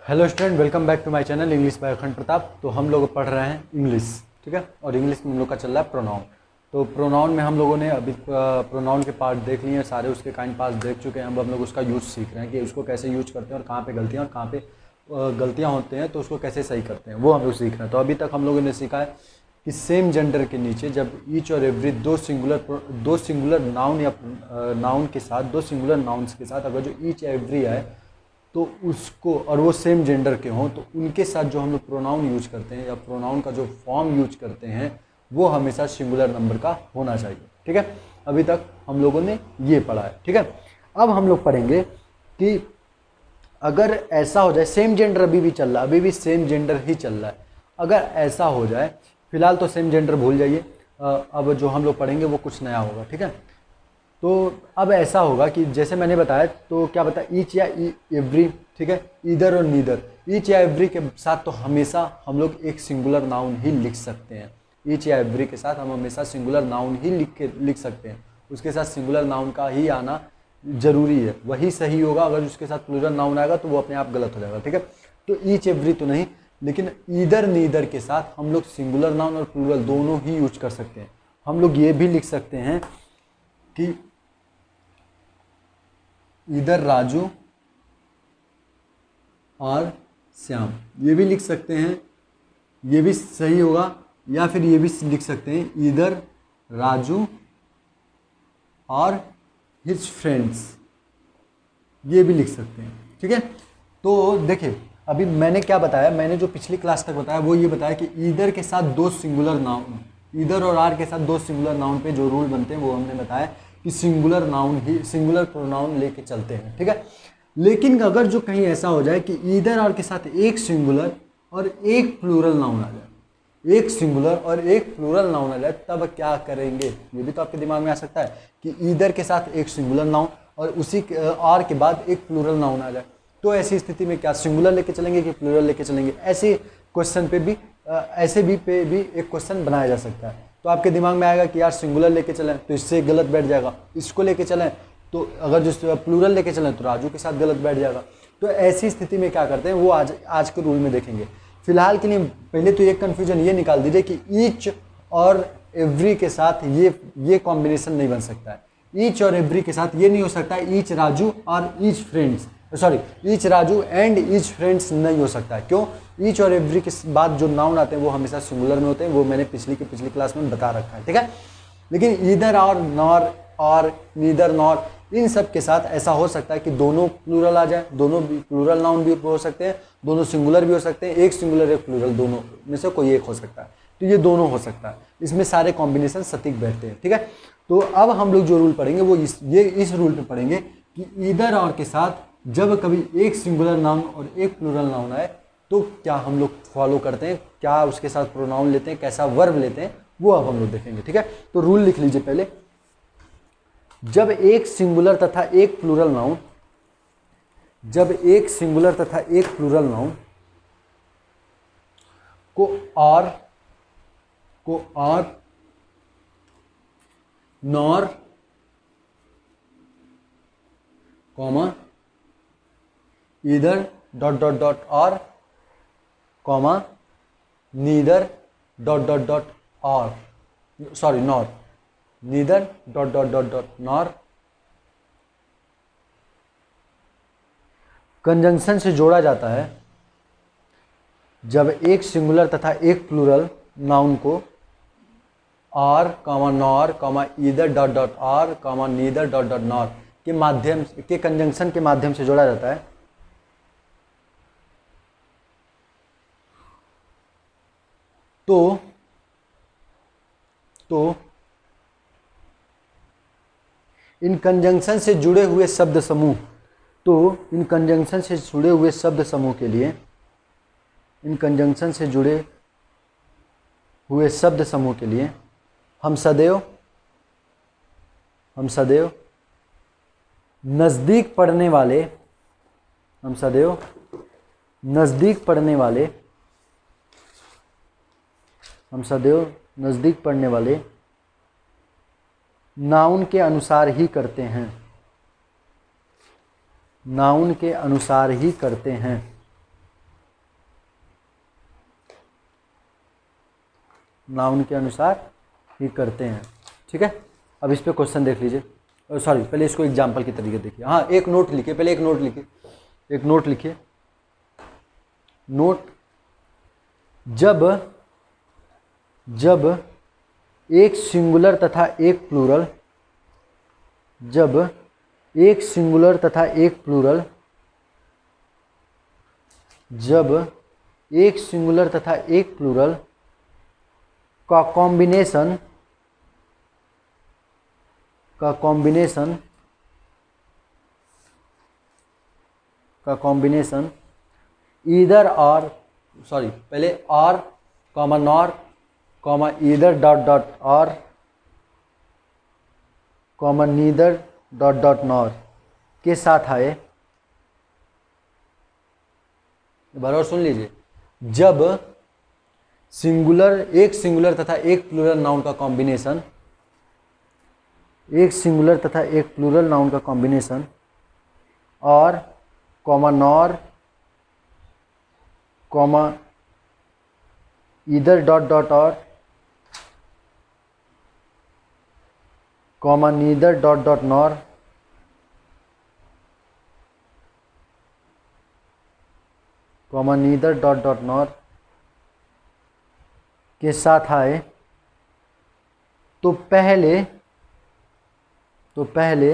Hello student, welcome back to my channel English by Akhand Pratap. तो हम लोग पढ़ रहे हैं इंग्लिश, ठीक है। और इंग्लिश में हम लोग का चल रहा है प्रोनाउन। तो प्रोनाउन में हम लोगों ने अभी प्रोनाउन के पार्ट देख लिए हैं सारे, उसके काइंड पार्ट्स देख चुके हैं। अब हम लोग उसका यूज सीख रहे हैं कि उसको कैसे यूज करते हैं और कहाँ पे गलतियाँ और कहाँ पे गलतियाँ होते हैं तो उसको कैसे सही करते हैं, वो हम लोग सीख रहे हैं। तो अभी तक हम लोगों ने सीखा है कि सेम जेंडर के नीचे जब ईच और एवरी दो सिंगुलर नाउन या नाउन के साथ, दो सिंगुलर नाउन्स के साथ अगर जो ईच एवरी आए तो उसको, और वो सेम जेंडर के हों तो उनके साथ जो हम लोग प्रोनाउन यूज करते हैं या प्रोनाउन का जो फॉर्म यूज करते हैं वो हमेशा सिंगुलर नंबर का होना चाहिए, ठीक है। अभी तक हम लोगों ने ये पढ़ा है, ठीक है। अब हम लोग पढ़ेंगे कि अगर ऐसा हो जाए, सेम जेंडर अभी भी चल रहा है, अभी भी सेम जेंडर ही चल रहा है। अगर ऐसा हो जाए, फिलहाल तो सेम जेंडर भूल जाइए, अब जो हम लोग पढ़ेंगे वो कुछ नया होगा, ठीक है। तो अब ऐसा होगा कि जैसे मैंने बताया, तो क्या बता, ईच या एवरी, ठीक है, ईदर और नीदर। ईच या एवरी के साथ तो हमेशा हम लोग एक सिंगुलर नाउन ही लिख सकते हैं। ईच या एवरी के साथ हम हमेशा सिंगुलर नाउन ही लिख सकते हैं। उसके साथ सिंगुलर नाउन का ही आना जरूरी है, वही सही होगा। अगर उसके साथ प्लूरल नाउन आएगा तो वो अपने आप गलत हो जाएगा, ठीक है। तो ईच एवरी तो नहीं, लेकिन ईदर नीदर के साथ हम लोग सिंगुलर नाउन और प्लूरल दोनों ही यूज कर सकते हैं। हम लोग ये भी लिख सकते हैं कि इधर राजू और श्याम, ये भी लिख सकते हैं, ये भी सही होगा। या फिर ये भी लिख सकते हैं इधर राजू और हिज फ्रेंड्स, ये भी लिख सकते हैं, ठीक है। तो देखिए, अभी मैंने क्या बताया, मैंने जो पिछली क्लास तक बताया वो ये बताया कि ईदर के साथ दो सिंगुलर नाउन, ईदर और आर के साथ दो सिंगुलर नाउन पे जो रूल बनते हैं वो हमने बताया कि सिंगुलर नाउन ही, सिंगुलर प्रोनाउन लेके चलते हैं, ठीक है। लेकिन अगर जो कहीं ऐसा हो जाए कि ईदर आर के साथ एक सिंगुलर और एक प्लूरल नाउन आ जाए, एक सिंगुलर और एक प्लूरल नाउन आ जाए, तब क्या करेंगे, ये भी तो आपके दिमाग में आ सकता है कि ईदर के साथ एक सिंगुलर नाउन और उसी आर के बाद एक प्लूरल नाउन आ जाए, तो ऐसी स्थिति में क्या सिंगुलर लेके चलेंगे कि प्लूरल लेके चलेंगे। ऐसे क्वेश्चन पे भी एक क्वेश्चन बनाया जा सकता है। तो आपके दिमाग में आएगा कि यार सिंगुलर लेके चलें तो इससे गलत बैठ जाएगा, इसको लेके चलें तो अगर जो प्लूरल लेके चलें तो राजू के साथ गलत बैठ जाएगा। तो ऐसी स्थिति में क्या करते हैं वो आज के रूल में देखेंगे। फिलहाल के लिए पहले तो एक कन्फ्यूजन ये निकाल दीजिए कि ईच और एवरी के साथ ये कॉम्बिनेशन नहीं बन सकता है। ईच और एवरी के साथ ये नहीं हो सकता है ईच राजू और each friends, sorry each Raju and each friends नहीं हो सकता है। क्यों? ईच और एवरी के बाद जो नाउन आते हैं वो हमेशा सिंगुलर में होते हैं, वो मैंने पिछली क्लास में बता रखा है, ठीक है। लेकिन ईदर और नॉर और नीदर नॉर, इन सब के साथ ऐसा हो सकता है कि दोनों प्लूरल आ जाए, दोनों प्लूरल नाउन भी हो सकते हैं, दोनों सिंगुलर भी हो सकते हैं, एक सिंगुलर एक प्लूरल, दोनों में से कोई एक हो सकता है। तो ये दोनों हो सकता है, इसमें सारे कॉम्बिनेशन सटीक बैठते हैं, ठीक है। तो अब हम लोग जो रूल पढ़ेंगे वो इस रूल पे पढ़ेंगे कि ईदर और के साथ जब कभी एक सिंगुलर नाउन और एक प्लूरल नाउन आए तो क्या हम लोग फॉलो करते हैं, क्या उसके साथ प्रोनाउन लेते हैं, कैसा वर्ब लेते हैं, वो अब हम लोग देखेंगे, ठीक है। तो रूल लिख लीजिए पहले। जब एक सिंगुलर तथा एक प्लूरल नाउन, जब एक सिंगुलर तथा एक प्लूरल नाउन को or nor comma either dot dot dot or comma neither dot dot dot or, sorry nor, neither dot dot dot dot nor conjunction से जोड़ा जाता है जब एक सिंगुलर तथा एक प्लूरल नाउन को or comma nor comma either dot dot or comma neither dot dot nor के माध्यम के कंजंक्शन के माध्यम से जोड़ा जाता है। तो इन कंजंक्शन से जुड़े हुए शब्द समूह, तो इन कंजंक्शन से जुड़े हुए शब्द समूह के लिए, इन कंजंक्शन से जुड़े हुए शब्द समूह के लिए हम सदैव नज़दीक पढ़ने वाले, हम सदैव नज़दीक पढ़ने वाले, हम सदैव नज़दीक पढ़ने वाले नाउन के अनुसार ही करते हैं, नाउन के अनुसार ही करते हैं। नाउन के अनुसार ही करते हैं। ठीक है, अब इस पे क्वेश्चन देख लीजिए। सॉरी, पहले इसको एग्जाम्पल के तरीके देखिए। हाँ, एक नोट लिखिए, पहले एक नोट लिखिए, एक नोट लिखिए। नोट, जब एक सिंगुलर तथा एक प्लूरल, जब एक सिंगुलर तथा एक प्लूरल, जब एक सिंगुलर तथा एक प्लूरल का कॉम्बिनेशन ईदर और, सॉरी पहले or comma nor comma either dot dot or comma neither dot dot nor के साथ आए। बराबर सुन लीजिए, जब एक सिंगुलर तथा एक प्लूरल नाउन का कॉम्बिनेशन, एक सिंगुलर तथा एक प्लूरल नाउन का combination or comma nor comma either dot dot or comma neither dot dot nor comma neither dot dot nor के साथ आए तो पहले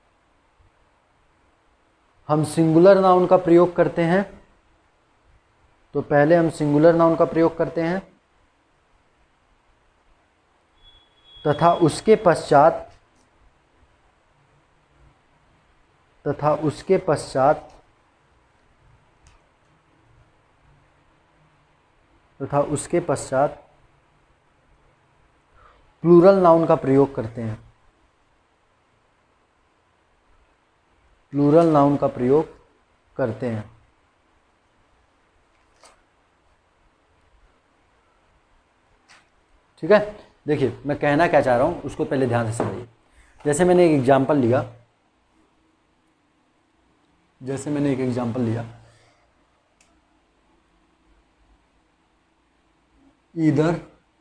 हम सिंगुलर नाउन का प्रयोग करते हैं, तो पहले हम सिंगुलर नाउन का प्रयोग करते हैं तथा उसके पश्चात प्लूरल नाउन का प्रयोग करते हैं, प्लूरल नाउन का प्रयोग करते हैं। ठीक है, देखिए मैं कहना क्या चाह रहा हूं उसको पहले ध्यान से समझिए। जैसे मैंने एक एग्जांपल लिया, either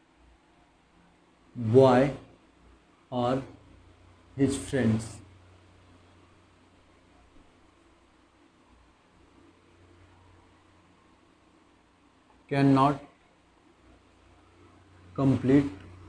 boy or his friends can not complete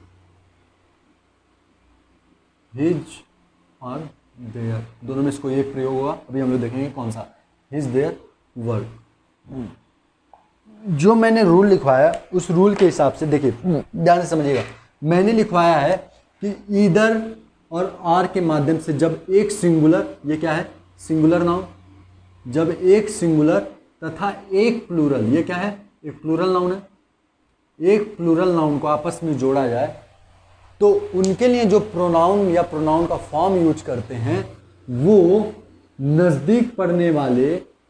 his or their, दोनों में इसको एक प्रयोग होगा। अभी हम लोग देखेंगे कौन सा, हिज देयर वर्ड। जो मैंने रूल लिखवाया उस रूल के हिसाब से देखिए, ध्यान से समझिएगा। मैंने लिखवाया है कि ईदर और आर के माध्यम से जब एक सिंगुलर, ये क्या है सिंगुलर नाउन, जब एक सिंगुलर तथा एक प्लूरल, ये क्या है एक प्लूरल नाउन है, एक प्लूरल नाउन को आपस में जोड़ा जाए तो उनके लिए जो प्रोनाउन या प्रोनाउन का फॉर्म यूज करते हैं वो नजदीक पड़ने वाले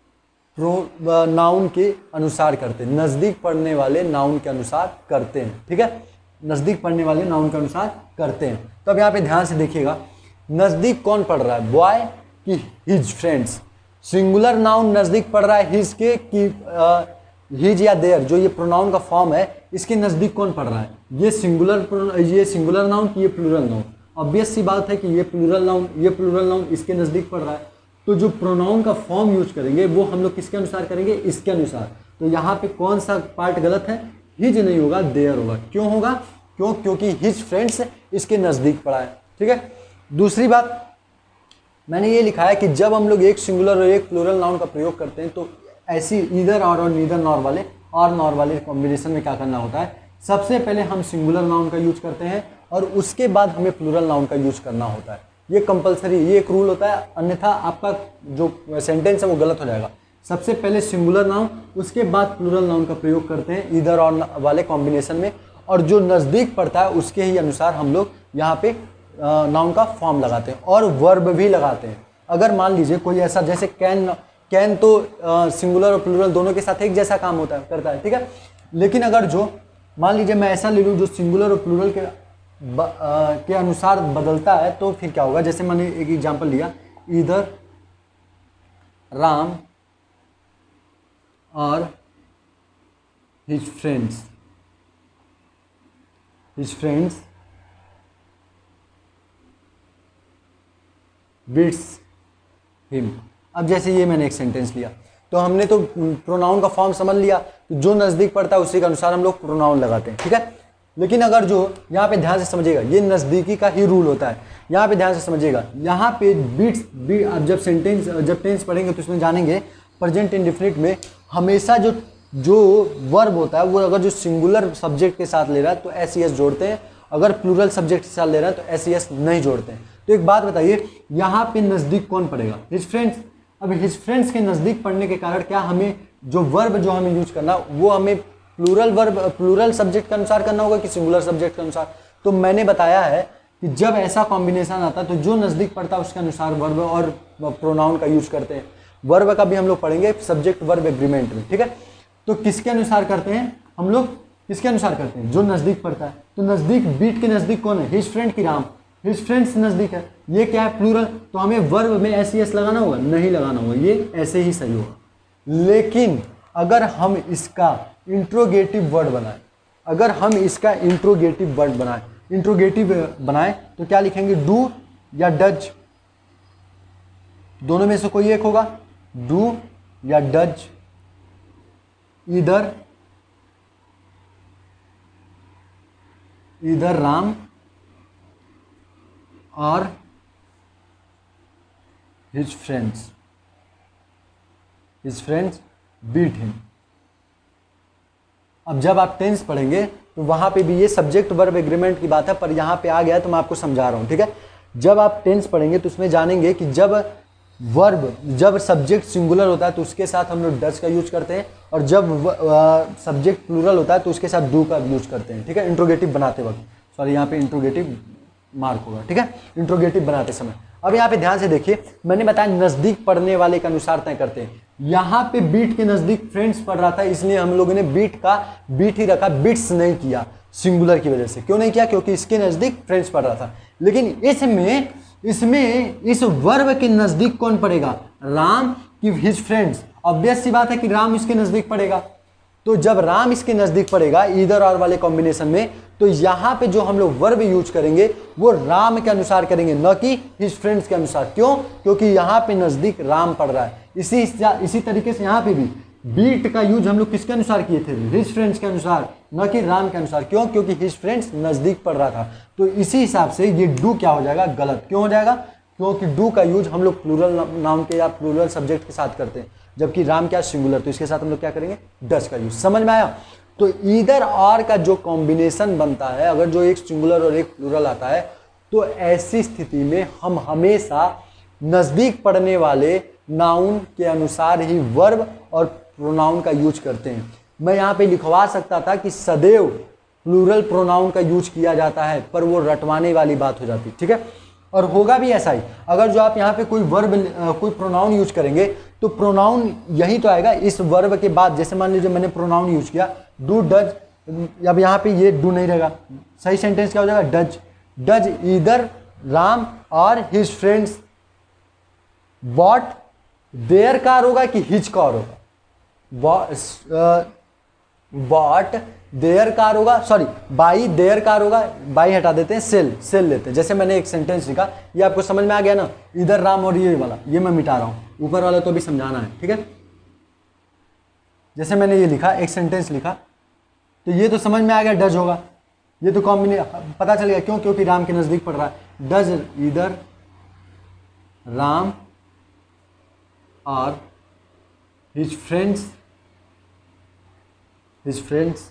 नाउन के अनुसार करते हैं, नजदीक पड़ने वाले नाउन के अनुसार करते हैं। ठीक है, नजदीक पड़ने वाले नाउन के अनुसार करते हैं। तो अब यहाँ पे ध्यान से देखिएगा, नजदीक कौन पड़ रहा है, बॉय की हिज फ्रेंड्स। सिंगुलर नाउन नजदीक पड़ रहा है हिज के कि हिज या देयर, जो ये प्रोनाउन का फॉर्म है इसके नजदीक कौन पड़ रहा है, ये सिंगुलर नाउन कि ये प्लूरल नाउन। ऑब्वियस सी बात है कि ये प्लूरल नाउन इसके नजदीक पड़ रहा है। तो जो प्रोनाउन का फॉर्म यूज करेंगे वो हम लोग किसके अनुसार करेंगे, इसके अनुसार। तो यहाँ पे कौन सा पार्ट गलत है, हिज नहीं होगा देयर होगा। क्यों होगा, क्योंकि हिज फ्रेंड्स इसके नजदीक पड़ा है। ठीक है, दूसरी बात मैंने ये लिखा है कि जब हम लोग एक सिंगुलर और एक प्लूरल नाउन का प्रयोग करते हैं तो ऐसी ईदर और नीदर नॉर वाले और नॉर वाले कॉम्बिनेशन में क्या करना होता है, सबसे पहले हम सिंगुलर नाउन का यूज करते हैं और उसके बाद हमें प्लूरल नाउन का यूज करना होता है। ये कंपलसरी, ये एक रूल होता है, अन्यथा आपका जो सेंटेंस है वो गलत हो जाएगा। सबसे पहले सिंगुलर नाउन, उसके बाद प्लूरल नाउन का प्रयोग करते हैं ईदर और वाले कॉम्बिनेशन में, और जो नज़दीक पड़ता है उसके ही अनुसार हम लोग यहाँ पे नाउन का फॉर्म लगाते हैं और वर्ब भी लगाते हैं। अगर मान लीजिए कोई ऐसा, जैसे कैन तो सिंगुलर और प्लूरल दोनों के साथ एक जैसा काम करता है। ठीक है, लेकिन अगर जो मान लीजिए मैं ऐसा ले लूँ जो सिंगुलर और प्लूरल के अनुसार बदलता है, तो फिर क्या होगा, जैसे मैंने एक एग्जांपल लिया, either Ram or his friends his friends beats him. अब जैसे ये मैंने एक सेंटेंस लिया, तो हमने तो प्रोनाउन का फॉर्म समझ लिया, तो जो नज़दीक पड़ता है उसी के अनुसार हम लोग प्रोनाउन लगाते हैं, ठीक है। लेकिन अगर जो यहाँ पे ध्यान से समझिएगा, ये नज़दीकी का ही रूल होता है, यहाँ पे ध्यान से समझिएगा, यहाँ पे अब जब टेंस पढ़ेंगे तो इसमें जानेंगे प्रेजेंट इंडेफिनिट में हमेशा जो वर्ब होता है वो अगर जो सिंगुलर सब्जेक्ट के साथ ले रहा है तो एस ई एस जोड़ते हैं, अगर प्लूरल सब्जेक्ट के साथ ले रहा है तो एस ई एस नहीं जोड़ते हैं। तो एक बात बताइए, यहाँ पे नज़दीक कौन पड़ेगा? His friends. अब हिज फ्रेंड्स के नज़दीक पढ़ने के कारण क्या हमें जो वर्ब जो हमें यूज करना वो हमें प्लूरल सब्जेक्ट के अनुसार करना होगा कि सिंगुलर सब्जेक्ट के अनुसार? तो मैंने बताया है कि जब ऐसा कॉम्बिनेशन आता है तो जो नज़दीक पड़ता है उसके अनुसार वर्ब और प्रोनाउन का यूज करते हैं। वर्ब का भी हम लोग पढ़ेंगे सब्जेक्ट वर्ब एग्रीमेंट में, ठीक है। तो किसके अनुसार करते हैं हम लोग? किसके अनुसार करते हैं? जो नज़दीक पड़ता है। तो नज़दीक बीट के नज़दीक कौन है? हिज फ्रेंड की राम, हिज फ्रेंड्स नज़दीक है, ये क्या है? प्लूरल। तो हमें वर्ब में एस ई एस लगाना होगा? नहीं लगाना होगा, ये ऐसे ही सही होगा। लेकिन अगर हम इसका इंट्रोगेटिव वर्ड बनाएं, अगर हम इसका इंट्रोगेटिव वर्ड बनाएं तो क्या लिखेंगे? डू या डज, दोनों में से कोई एक होगा, डू या डज, इधर Ram or his friends beat him. अब जब आप टेंस पढ़ेंगे तो वहां पे भी ये सब्जेक्ट वर्ब एग्रीमेंट की बात है, पर यहां पे आ गया तो मैं आपको समझा रहा हूं, ठीक है। जब आप टेंस पढ़ेंगे तो उसमें जानेंगे कि जब सब्जेक्ट सिंगुलर होता है तो उसके साथ हम लोग डज का यूज करते हैं, और जब सब्जेक्ट प्लूरल होता है तो उसके साथ डू का यूज करते हैं, ठीक है। इंट्रोगेटिव बनाते वक्त, सॉरी यहाँ पे इंट्रोगेटिव मार्क होगा, ठीक है, इंट्रोगेटिव बनाते समय। अब यहाँ पे ध्यान से देखिए, मैंने बताया नज़दीक पढ़ने वाले के अनुसार तय करते हैं। यहाँ पे बीट के नज़दीक फ्रेंड्स पढ़ रहा था, इसलिए हम लोगों ने बीट ही रखा, बिट्स नहीं किया सिंगुलर की वजह से। क्यों नहीं किया? क्योंकि इसके नज़दीक फ्रेंड्स पढ़ रहा था। लेकिन इसमें इस वर्ब के नज़दीक कौन पड़ेगा? राम की हिज फ्रेंड्स। ऑब्वियस सी बात है कि राम इसके नज़दीक पड़ेगा। तो जब राम इसके नज़दीक पड़ेगा ईदर और वाले कॉम्बिनेशन में, तो यहाँ पे जो हम लोग वर्ब यूज करेंगे वो राम के अनुसार करेंगे, न कि हिज फ्रेंड्स के अनुसार। क्यों? क्योंकि यहाँ पे नज़दीक राम पड़ रहा है। इसी तरीके से यहाँ पे भी बीट का यूज हम लोग किसके अनुसार किए थे? हिज फ्रेंड्स के अनुसार, न कि राम के अनुसार। क्यों? क्योंकि हिज फ्रेंड्स नज़दीक पड़ रहा था। तो इसी हिसाब से ये डू क्या हो जाएगा? गलत। क्यों हो जाएगा? क्योंकि डू का यूज हम लोग प्लूरल नाउन के या प्लूरल सब्जेक्ट के साथ करते हैं, जबकि राम क्या? सिंगुलर। तो इसके साथ हम लोग क्या करेंगे? डज का यूज। समझ में आया? तो ईदर और का जो कॉम्बिनेशन बनता है, अगर जो एक सिंगुलर और एक प्लूरल आता है, तो ऐसी स्थिति में हम हमेशा नज़दीक पड़ने वाले नाउन के अनुसार ही वर्ब और प्रोनाउन का यूज करते हैं। मैं यहाँ पे लिखवा सकता था कि सदैव प्लूरल प्रोनाउन का यूज किया जाता है, पर वो रटवाने वाली बात हो जाती, ठीक है। और होगा भी ऐसा ही। अगर जो आप यहाँ पे कोई प्रोनाउन यूज करेंगे तो प्रोनाउन यही तो आएगा इस वर्ब के बाद। जैसे मान लीजिए मैंने प्रोनाउन यूज किया डू डज, अब यहाँ पे ये डू नहीं रहेगा, सही सेंटेंस क्या हो जाएगा? Does either Ram or his friends bought their car होगा कि हिज कार होगा? बॉट देयर कार होगा, सॉरी बाई देयर कार होगा, बाई हटा देते हैं, सेल लेते हैं। जैसे मैंने एक सेंटेंस लिखा, ये आपको समझ में आ गया ना? इधर राम और ये वाला, ये मैं मिटा रहा हूं, ऊपर वाला तो अभी समझाना है, ठीक है। जैसे मैंने ये लिखा, एक सेंटेंस लिखा, तो ये तो समझ में आ गया डज होगा, ये तो कॉम्बिनेशन पता चल गया। क्यों? क्योंकि राम के नजदीक पड़ रहा है। डज इधर Ram or his friends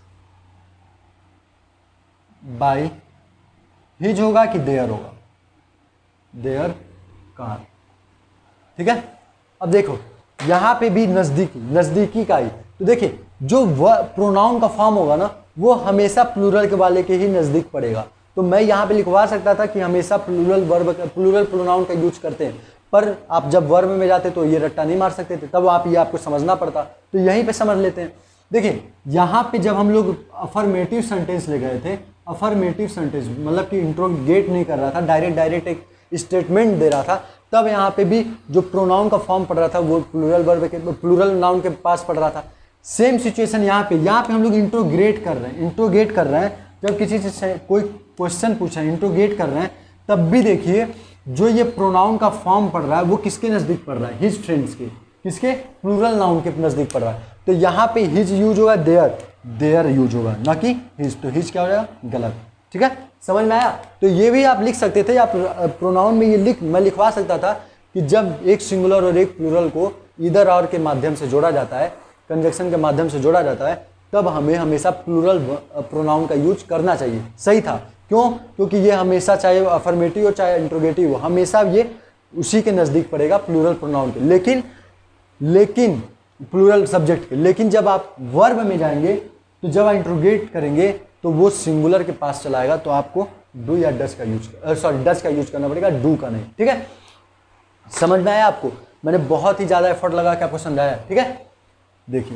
by his होगा कि देयर होगा? देयर कार, ठीक है। अब देखो यहां पे भी नजदीकी का ही, तो देखिए जो प्रोनाउन का फॉर्म होगा ना वो हमेशा प्लूरल के वाले के ही नजदीक पड़ेगा। तो मैं यहां पे लिखवा सकता था कि हमेशा प्लूरल प्रोनाउन का यूज करते हैं, पर आप जब वर्ब में जाते तो ये रट्टा नहीं मार सकते थे, तब आप ये आपको समझना पड़ता। तो यहीं पे समझ लेते हैं। देखिए यहाँ पे जब हम लोग अफर्मेटिव सेंटेंस ले गए थे, अफर्मेटिव सेंटेंस मतलब कि इंट्रोगेट नहीं कर रहा था, डायरेक्ट एक स्टेटमेंट दे रहा था, तब यहाँ पे भी जो प्रोनाउन का फॉर्म पड़ रहा था वो प्लूरल नाउन के पास पड़ रहा था। सेम सिचुएशन यहाँ पे हम लोग इंट्रोगेट कर रहे हैं, जब किसी से कोई क्वेश्चन पूछा है, इंट्रोगेट कर रहे हैं, तब भी देखिए जो ये प्रोनाउन का फॉर्म पड़ रहा है वो किसके नज़दीक पड़ रहा है, हिज फ्रेंड्स के, किसके, प्लूरल नाउन के नज़दीक पड़ रहा है। तो यहाँ पे हिज यूज होगा, देयर यूज होगा, ना कि हिज। तो हिज क्या हो जाएगा, गलत। ठीक है, समझ में आया। तो ये भी आप लिख सकते थे, आप प्रोनाउन में ये मैं लिखवा सकता था कि जब एक सिंगुलर और एक प्लूरल को इधर और के माध्यम से जोड़ा जाता है, कंजक्शन के माध्यम से जोड़ा जाता है, तब हमें हमेशा प्लूरल प्रोनाउन का यूज करना चाहिए। सही था, क्यों? क्योंकि ये हमेशा, चाहे वो अफर्मेटिव हो चाहे इंट्रोगेटिव हो, हमेशा ये उसी के नज़दीक पड़ेगा, प्लूरल प्रोनाउन के। लेकिन प्लूरल सब्जेक्ट के। लेकिन जब आप वर्ब में जाएंगे, तो जब आप इंट्रोगेट करेंगे तो वो सिंगुलर के पास चलाएगा, तो आपको डू या डज का यूज, डज का यूज करना पड़ेगा, डू का नहीं। ठीक है, समझ में आया आपको? मैंने बहुत ही ज़्यादा एफर्ट लगा के आपको समझाया। ठीक है, देखिए,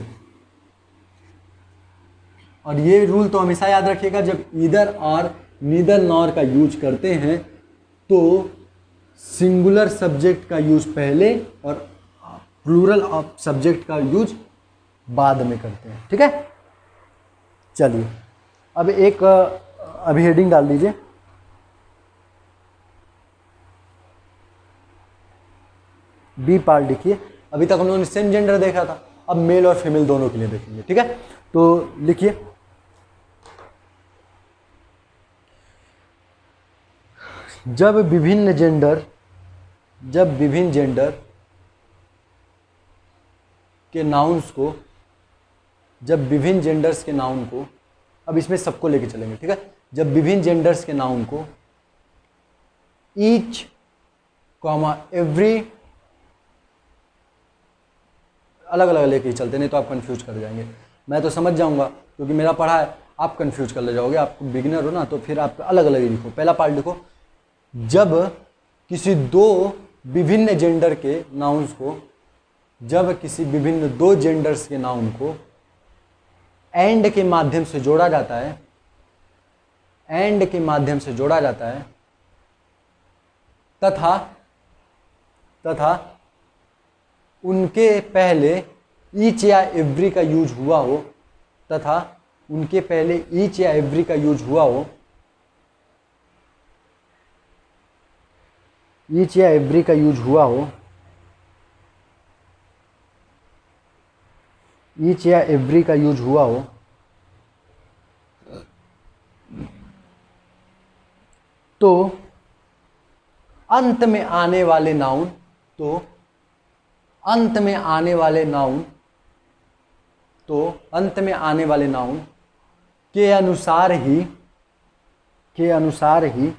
और ये रूल तो हमेशा याद रखिएगा, जब ईदर और नीदर नॉर का यूज करते हैं तो सिंगुलर सब्जेक्ट का यूज पहले और प्लूरल ऑफ सब्जेक्ट का यूज बाद में करते हैं। ठीक है, चलिए अब एक अभी हेडिंग डाल दीजिए, बी पार्ट लिखिए। अभी तक हम लोगों ने सेम जेंडर देखा था, अब मेल और फीमेल दोनों के लिए देखेंगे। ठीक है, तो लिखिए, जब विभिन्न जेंडर के नाउन्स को, जब विभिन्न जेंडर्स के नाउन को, अब इसमें सबको लेके चलेंगे। ठीक है, जब विभिन्न जेंडर्स के नाउन को ईच कॉमा एवरी अलग अलग लेके ही चलते, नहीं तो आप कंफ्यूज कर जाएंगे। मैं तो समझ जाऊंगा क्योंकि मेरा पढ़ा है, आप कंफ्यूज कर ले जाओगे। आप बिगिनर हो ना, तो फिर आप अलग अलग ही लिखो। पहला पार्ट लिखो, जब किसी दो विभिन्न जेंडर के नाउन्स को, जब किसी विभिन्न दो जेंडर्स के नाउन को एंड के माध्यम से जोड़ा जाता है, एंड के माध्यम से जोड़ा जाता है, तथा उनके पहले ईच या एवरी का यूज हुआ हो, तथा उनके पहले ईच या एवरी का यूज हुआ हो, ईच या एवरी का यूज हुआ हो, ईच या एवरी का यूज हुआ हो, तो अंत में आने वाले नाउन, तो अंत में आने वाले नाउन, तो अंत में आने वाले नाउन के अनुसार ही, के अनुसार ही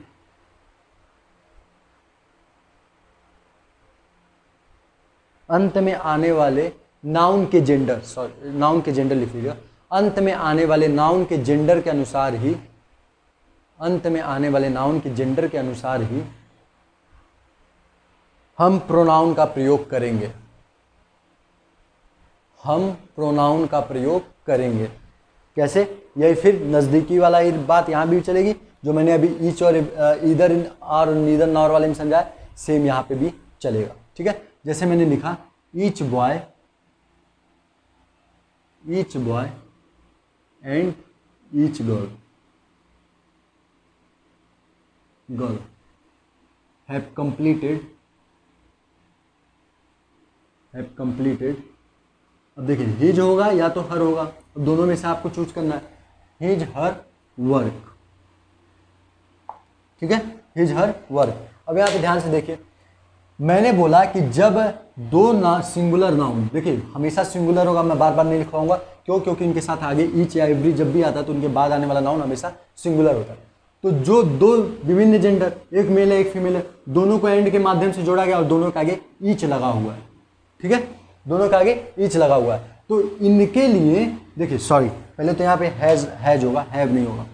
अंत में आने वाले नाउन के जेंडर, सॉरी नाउन के जेंडर लिख लीजिएगा, अंत में आने वाले नाउन के जेंडर के अनुसार ही, अंत में आने वाले नाउन के जेंडर के अनुसार ही हम प्रोनाउन का प्रयोग करेंगे, हम प्रोनाउन का प्रयोग करेंगे। कैसे? यही फिर नज़दीकी वाला ही बात यहाँ भी चलेगी, जो मैंने अभी ईच और इधर और नीदर नॉर वाले में समझाया, सेम यहाँ पे भी चलेगा। ठीक है, जैसे मैंने लिखा each boy and each girl have completed. अब देखिए, हिज होगा या तो हर होगा, अब दोनों में से आपको चूज करना है, हिज हर वर्क। ठीक है, हिज हर वर्क। अब यहाँ पे ध्यान से देखिए, मैंने बोला कि जब दो सिंगुलर नाउन, देखिए हमेशा सिंगुलर होगा, मैं बार बार नहीं लिखवाऊंगा, क्यों? क्योंकि इनके साथ आगे ईच या एवरी जब भी आता है तो उनके बाद आने वाला नाउन हमेशा सिंगुलर होता है। तो जो दो विभिन्न जेंडर, एक मेल है एक फीमेल है, दोनों को एंड के माध्यम से जोड़ा गया और दोनों के आगे ईच लगा हुआ है। ठीक है, दोनों के आगे ईच लगा हुआ है, तो इनके लिए देखिए, सॉरी पहले तो यहाँ पे हैज होगा, हैव नहीं होगा,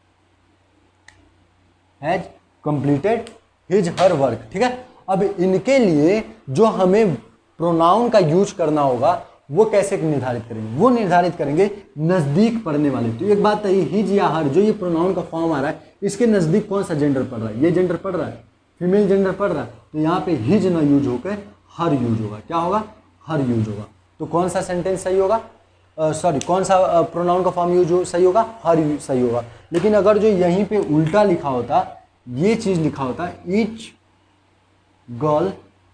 has completed his her work. ठीक है, अब इनके लिए जो हमें प्रोनाउन का यूज करना होगा वो कैसे निर्धारित करेंगे? वो निर्धारित करेंगे नज़दीक पड़ने वाले। तो एक बात है, हिज या हर, जो ये प्रोनाउन का फॉर्म आ रहा है, इसके नज़दीक कौन सा जेंडर पड़ रहा है? ये जेंडर पड़ रहा है, फीमेल जेंडर पड़ रहा है, तो यहाँ पे हिज ना यूज होकर हर यूज होगा। क्या होगा? हर यूज होगा। तो कौन सा सेंटेंस सही होगा? सॉरी कौन सा प्रोनाउन का फॉर्म यूज सही होगा, हर सही होगा। लेकिन अगर जो यहीं पे उल्टा लिखा होता, ये चीज लिखा होता each girl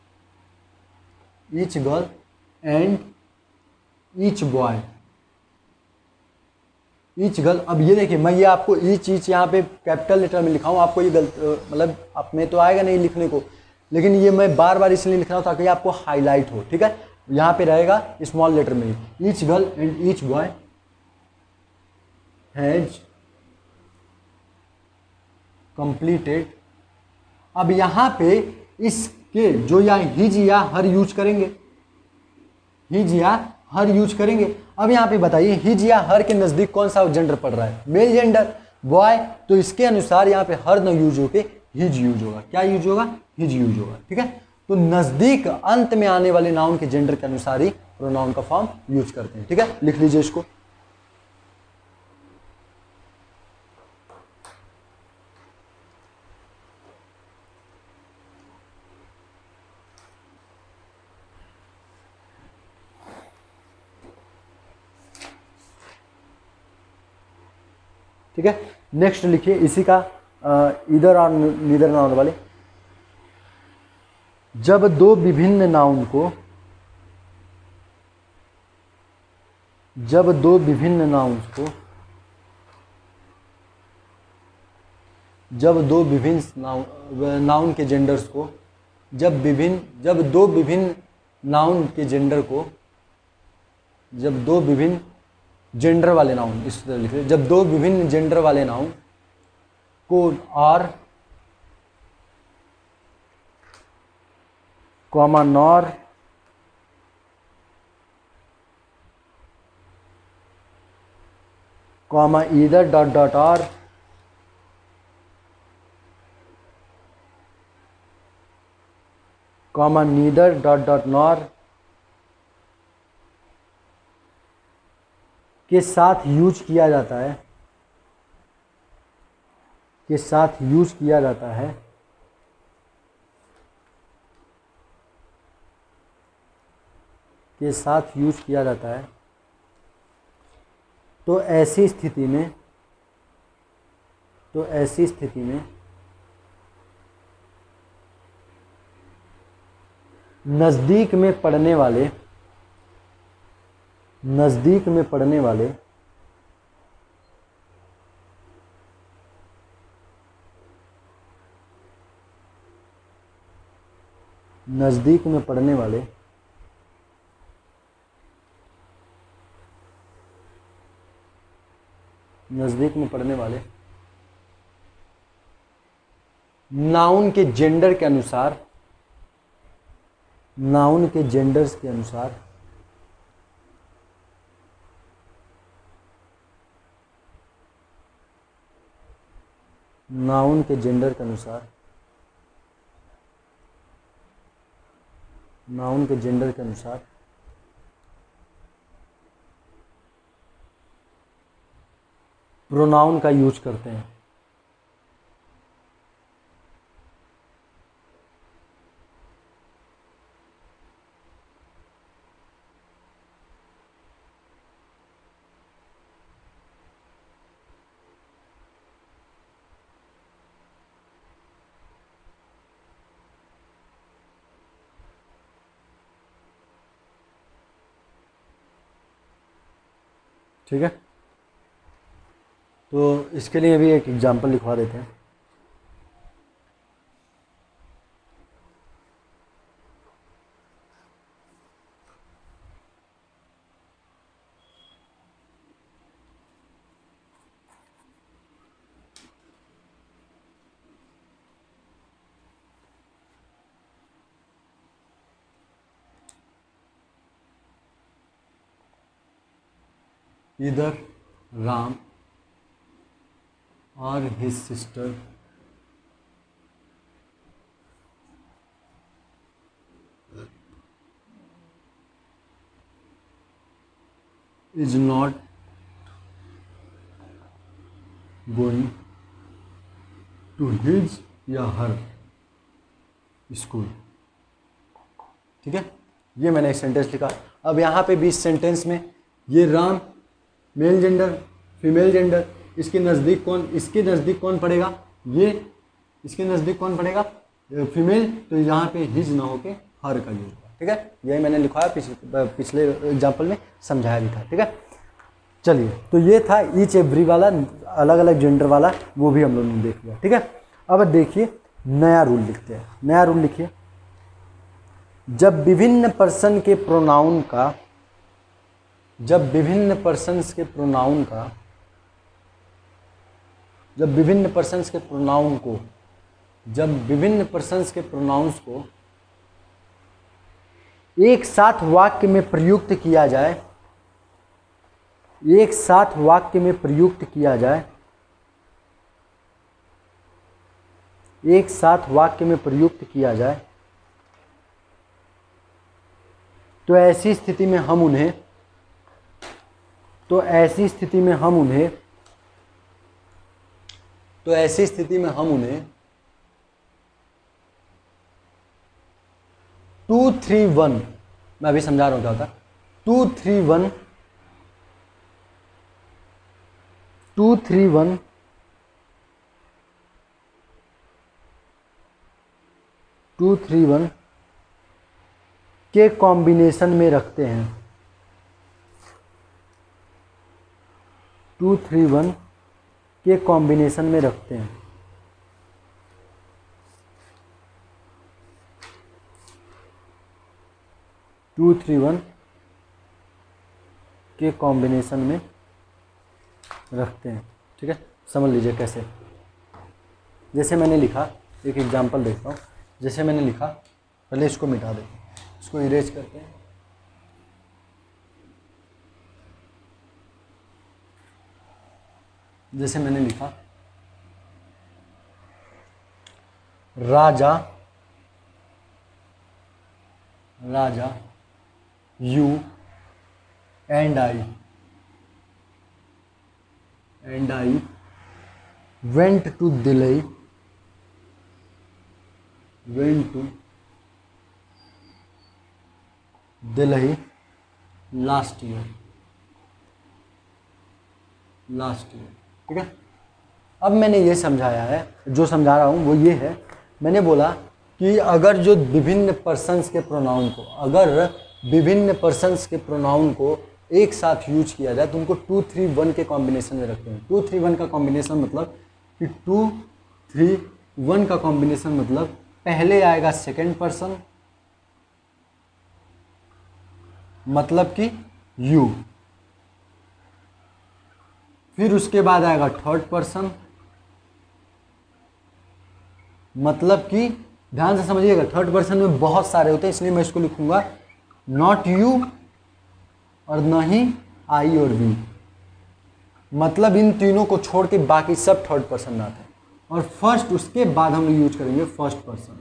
and each boy, each girl. अब ये देखिए मैं ये आपको ईच यहाँ पे कैपिटल लेटर में लिखा हूँ, आपको ये गलत मतलब आप में तो आएगा नहीं लिखने को, लेकिन ये मैं बार बार इसलिए लिख रहा हूँ ताकि आपको हाईलाइट हो, ठीक है। यहाँ पे रहेगा स्मॉल लेटर में ही, each girl and each boy has completed. अब यहाँ पे इसके जो या हिज या हर यूज करेंगे, हिज या हर यूज करेंगे। अब यहाँ पे बताइए हिज या हर के नजदीक कौन सा जेंडर पड़ रहा है, मेल जेंडर बॉय, तो इसके अनुसार यहाँ पे हर न यूज होके हिज यूज होगा। क्या यूज होगा, हिज यूज होगा, ठीक है। तो नजदीक अंत में आने वाले नाउन के जेंडर के अनुसार ही प्रोनाउन का फॉर्म यूज करते हैं, ठीक है। लिख लीजिए इसको। ठीक है, नेक्स्ट लिखिए इसी का इधर और नीदर नाउन वाले। जब दो विभिन्न नाउन को, जब दो विभिन्न नाउन्स को, जब दो विभिन्न नाउन के जेंडर्स को, जब दो विभिन्न नाउन के जेंडर को, जब दो विभिन्न जेंडर वाले नाउन, इस तरह लिख रहे, जब दो विभिन्न जेंडर वाले नाउन को or comma nor comma either dot dot or comma neither dot dot nor के साथ यूज किया जाता है, के साथ यूज किया जाता है, के साथ यूज किया जाता है, तो ऐसी स्थिति में, तो ऐसी स्थिति में नज़दीक में पड़ने वाले, नज़दीक में पड़ने वाले नज़दीक में पड़ने वाले नज़दीक में पड़ने वाले नाउन के जेंडर के अनुसार, नाउन के जेंडर्स के अनुसार नाउन के जेंडर के अनुसार, नाउन के जेंडर के अनुसार प्रोनाउन का यूज करते हैं। ठीक है, तो इसके लिए भी एक एग्जांपल लिखवा देते हैं। Either Ram or his sister is not going to his या her स्कूल। ठीक है, ये मैंने एक सेंटेंस लिखा। अब यहाँ पे भी इस सेंटेंस में ये Ram male gender, female gender, इसके नज़दीक कौन पड़ेगा, ये इसके नज़दीक कौन पड़ेगा, फीमेल, तो यहाँ पे हिज ना होके हर का यूज होगा। ठीक है, यही मैंने लिखा है, पिछले एग्जाम्पल में समझाया भी था। ठीक है, चलिए, तो ये था ईच एवरी वाला, अलग अलग जेंडर वाला, वो भी हम लोगों ने देख लिया। ठीक है, अब देखिए नया रूल लिखते हैं। नया रूल लिखिए, जब विभिन्न पर्सन के प्रोनाउन का जब विभिन्न पर्सन्स के प्रोनाउन को एक साथ वाक्य में प्रयुक्त किया जाए, तो ऐसी स्थिति में हम उन्हें टू थ्री वन, मैं अभी समझा रहा हूं क्या होता है, 2 3 1 के कॉम्बिनेशन में रखते हैं। 2 3 1 के कॉम्बिनेशन में रखते हैं। ठीक है, समझ लीजिए कैसे। जैसे मैंने लिखा, एक एग्जांपल देखता हूँ। जैसे मैंने लिखा, पहले इसको मिटा दें, इसको इरेज करते हैं। जैसे मैंने लिखा, Raja you and I went to Delhi last year. ठीक है, अब मैंने ये समझाया है, जो समझा रहा हूँ वो ये है, मैंने बोला कि अगर विभिन्न पर्सन्स के प्रोनाउन को एक साथ यूज किया जाए तो उनको 2 3 1 के कॉम्बिनेशन में रखते हैं। 2 3 1 का कॉम्बिनेशन मतलब कि 2 3 1 का कॉम्बिनेशन मतलब पहले आएगा सेकंड पर्सन, मतलब कि यू, फिर उसके बाद आएगा थर्ड पर्सन, मतलब कि ध्यान से समझिएगा, थर्ड पर्सन में बहुत सारे होते हैं, इसलिए मैं इसको लिखूंगा नॉट यू और न ही आई और वी, मतलब इन तीनों को छोड़ के बाकी सब थर्ड पर्सन आते हैं। और फर्स्ट, उसके बाद हम लोग यूज करेंगे फर्स्ट पर्सन,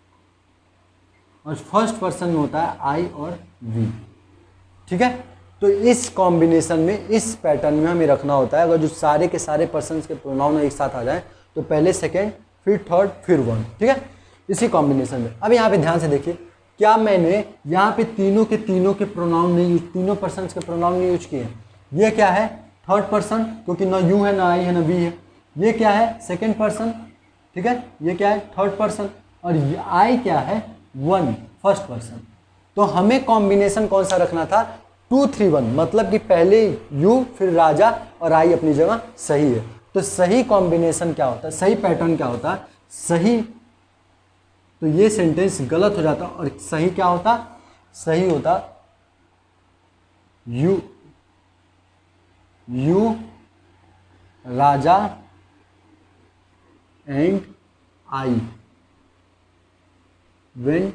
और फर्स्ट पर्सन में होता है आई और वी। ठीक है, तो इस कॉम्बिनेशन में, इस पैटर्न में हमें रखना होता है। अगर जो सारे के सारे पर्सन्स के प्रोनाउन एक साथ आ जाए तो पहले सेकेंड, फिर थर्ड, फिर वन। ठीक है, इसी कॉम्बिनेशन में। अब यहाँ पे ध्यान से देखिए, क्या मैंने यहाँ पे तीनों के प्रोनाउन नहीं यूज, तीनों पर्सन्स के प्रोनाउन नहीं यूज किए। ये क्या है, थर्ड पर्सन, क्योंकि ना यू है, ना आई है, ना वी है। ये क्या है, सेकेंड पर्सन। ठीक है, ये क्या है, थर्ड पर्सन। और आई क्या है, वन, फर्स्ट पर्सन। तो हमें कॉम्बिनेशन कौन सा रखना था, 2 3 1, मतलब कि पहले यू, फिर राजा और आई अपनी जगह सही है। तो सही कॉम्बिनेशन क्या होता है, सही पैटर्न क्या होता है, सही, तो ये सेंटेंस गलत हो जाता और सही क्या होता, सही होता you Raja and I went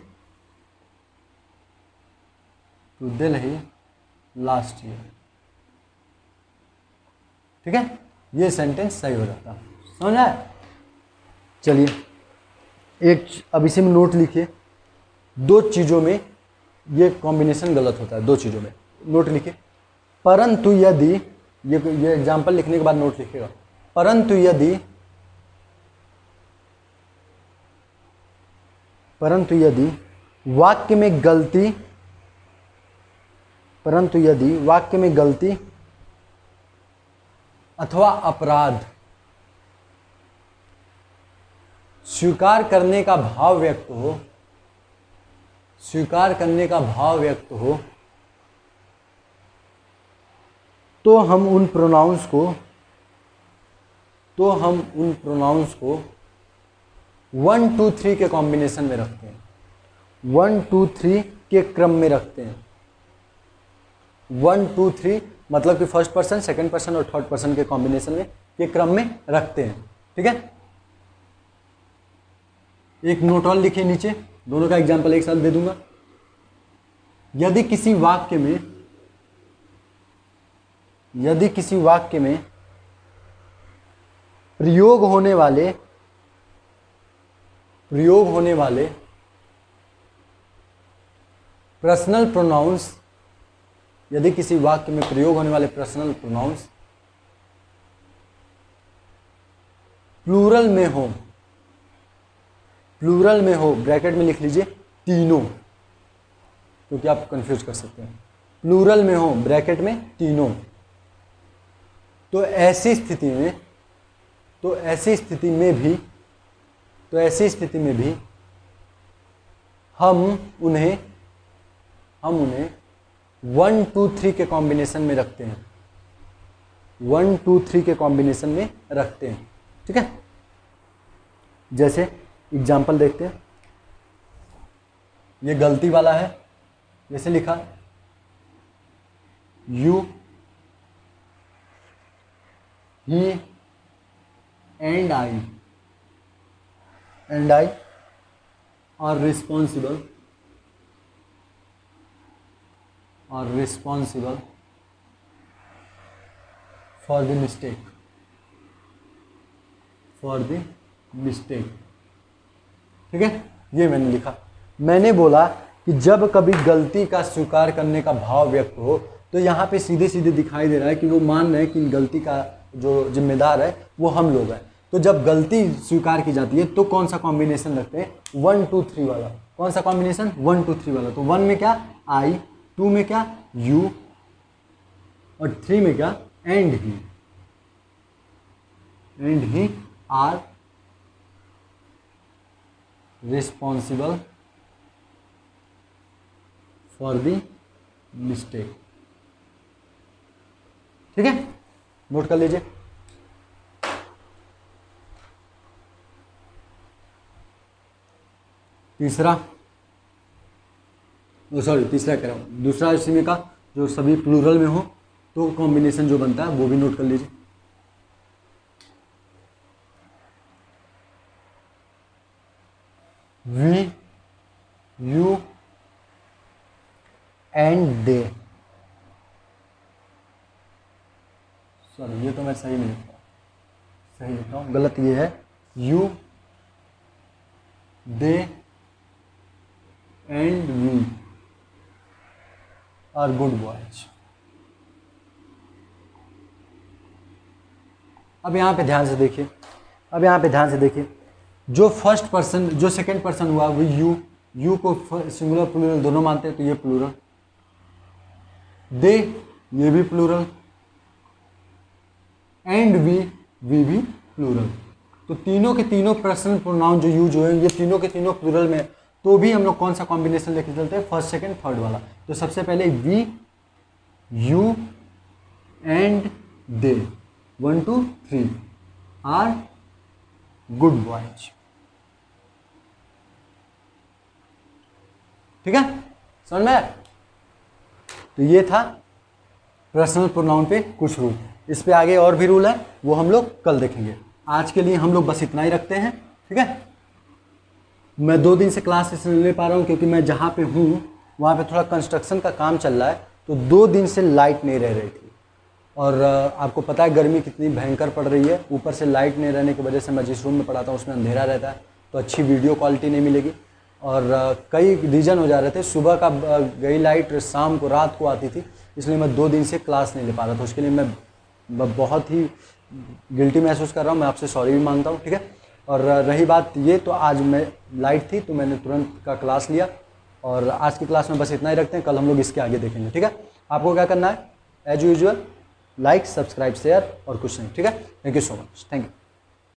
to Delhi last year. ठीक है, ये सेंटेंस सही हो जाता, समझ आया। चलिए, एक अब इसी में नोट लिखिए, दो चीज़ों में ये कॉम्बिनेशन गलत होता है, दो चीज़ों में नोट लिखिए। परंतु यदि, ये एग्जाम्पल लिखने के बाद नोट लिखिएगा, परंतु यदि वाक्य में गलती परंतु यदि वाक्य में गलती अथवा अपराध स्वीकार करने का भाव व्यक्त हो, स्वीकार करने का भाव व्यक्त हो, तो हम उन प्रोनाउंस को 1 2 3 के कॉम्बिनेशन में रखते हैं, 1 2 3 के क्रम में रखते हैं। 1 2 3 मतलब कि फर्स्ट पर्सन, सेकंड पर्सन और थर्ड पर्सन के कॉम्बिनेशन में, के क्रम में रखते हैं। ठीक है, एक नोट और लिखिए नीचे, दोनों का एग्जांपल एक साथ दे दूंगा। यदि किसी वाक्य में प्रयोग होने वाले पर्सनल प्रोनाउंस, यदि किसी वाक्य में प्रयोग होने वाले पर्सनल प्रोनाउंस प्लूरल में हो, ब्रैकेट में लिख लीजिए तीनों, क्योंकि आप कंफ्यूज कर सकते हैं। प्लूरल में हो, ब्रैकेट में तीनों, तो ऐसी स्थिति में भी हम उन्हें 1 2 3 के कॉम्बिनेशन में रखते हैं, 1 2 3 के कॉम्बिनेशन में रखते हैं। ठीक है, जैसे एग्जाम्पल देखते हैं। ये गलती वाला है, जैसे लिखा you, he and I are responsible for the mistake. ठीक है, ये मैंने लिखा। मैंने बोला कि जब कभी गलती का स्वीकार करने का भाव व्यक्त हो, तो यहाँ पे सीधे सीधे दिखाई दे रहा है कि वो मान रहे हैं कि गलती का जो जिम्मेदार है वो हम लोग हैं। तो जब गलती स्वीकार की जाती है तो कौन सा कॉम्बिनेशन रखते हैं? 1 2 3 वाला। कौन सा कॉम्बिनेशन? 1 2 3 वाला। तो 1 में क्या? आई, 2 में क्या? यू, और 3 में क्या? And he are responsible for the mistake. ठीक है, नोट कर लीजिए। तीसरा कह रहा हूं, दूसरा इसी का जो सभी प्लूरल में हो तो कॉम्बिनेशन जो बनता है वो भी नोट कर लीजिए। We, you and they. Sorry, ये तो मैं सही नहीं लिखता, सही लिखता हूँ, गलत ये है। You, they and we are good boys. अब यहाँ पे ध्यान से देखिए, जो फर्स्ट पर्सन, जो सेकंड पर्सन हुआ वो यू को सिंगुलर प्लूरल दोनों मानते हैं, तो ये प्लूरल। दे, ये भी प्लूरल। एंड वी भी प्लूरल। तो तीनों के तीनों पर्सनल प्रोनाउन जो यूज हुए, ये तीनों के तीनों प्लूरल में, तो भी हम लोग कौन सा कॉम्बिनेशन लेके चलते हैं? फर्स्ट, सेकंड, थर्ड वाला। तो सबसे पहले we, you and they, 1 2 3 are good boys. ठीक है, समझ में आया? तो ये था पर्सनल प्रोनाउन पे कुछ रूल। इस पे आगे और भी रूल है, वो हम लोग कल देखेंगे। आज के लिए हम लोग बस इतना ही रखते हैं। ठीक है, मैं 2 दिन से क्लास इसलिए ले पा रहा हूँ क्योंकि मैं जहाँ पे हूँ वहाँ पे थोड़ा कंस्ट्रक्शन का काम चल रहा है, तो 2 दिन से लाइट नहीं रह रही थी। और आपको पता है गर्मी कितनी भयंकर पड़ रही है, ऊपर से लाइट नहीं रहने की वजह से मैं जिस रूम में पढ़ाता हूँ उसमें अंधेरा रहता है, तो अच्छी वीडियो क्वालिटी नहीं मिलेगी। और कई रीजन हो जा रहे थे, सुबह का गई लाइट शाम को, रात को आती थी, इसलिए मैं 2 दिन से क्लास नहीं ले पा रहा था। उसके लिए मैं बहुत ही गिल्टी महसूस कर रहा हूँ, मैं आपसे सॉरी भी मांगता हूँ। ठीक है, और रही बात ये, तो आज मैं लाइट थी तो मैंने तुरंत का क्लास लिया, और आज की क्लास में बस इतना ही रखते हैं, कल हम लोग इसके आगे देखेंगे। ठीक है, आपको क्या करना है, as usual like, subscribe, share और कुछ नहीं, ठीक है। Thank you so much, thank you.